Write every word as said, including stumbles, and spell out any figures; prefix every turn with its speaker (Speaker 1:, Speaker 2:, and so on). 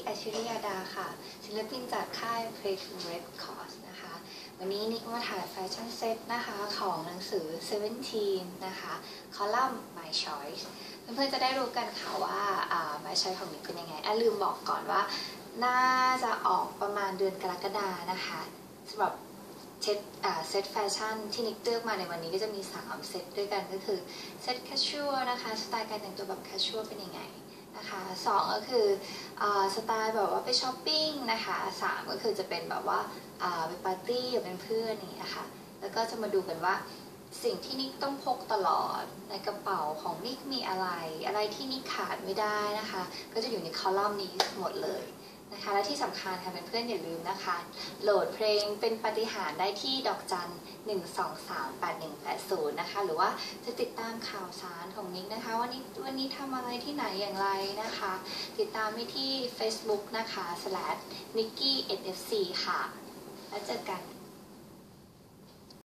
Speaker 1: อาชิริยาดาค่ะศิลปินจากค่าย Play to Records นะคะวันนี้นิกมาถ่ายแฟชั่นเซ็ตนะคะของหนังสือ เซเว่นทีน นะคะคอลัมน์ My Choice เพื่อนๆจะได้รู้กันค่ะว่า My Choice ของนิกเป็นยังไงอ่ะลืมบอกก่อนว่าน่าจะออกประมาณเดือนกรกฎานะคะสำหรับเซตเซตแฟชั่นที่นิกเลือกมาในวันนี้ก็จะมีสามเซตด้วยกันก็คือเซตแคชชัวนะคะสไตล์การแต่งตัวแบบแคชชัวเป็นยังไงนะคะสองก็คือสไตล์แบบว่าไปช้อปปิ้งนะคะสามก็คือจะเป็นแบบว่าไปปาร์ตี้กับเพื่อนๆนี่นะคะแล้วก็จะมาดูกันว่าสิ่งที่นิกต้องพกตลอดในกระเป๋าของนิกมีอะไรอะไรที่นิกขาดไม่ได้นะคะก็จะอยู่ในคอลัมน์นี้หมดเลยนะคะและที่สำคัญค่ะเพื่อนๆอย่าลืมนะคะโหลดเพลงเป็นปาฏิหาริย์ได้ที่ดอกจันหนึ่งสองสามแปดหนึ่งแปดศูนย์นะคะหรือว่าจะติดตามข่าวสารของนิกนะคะว่านิกวันนี้ทำอะไรที่ไหนอย่างไรนะคะติดตามไปที่ Facebook นะคะ slash nikki เอ็น เอฟ ซี ค่ะแล้วเจอกัน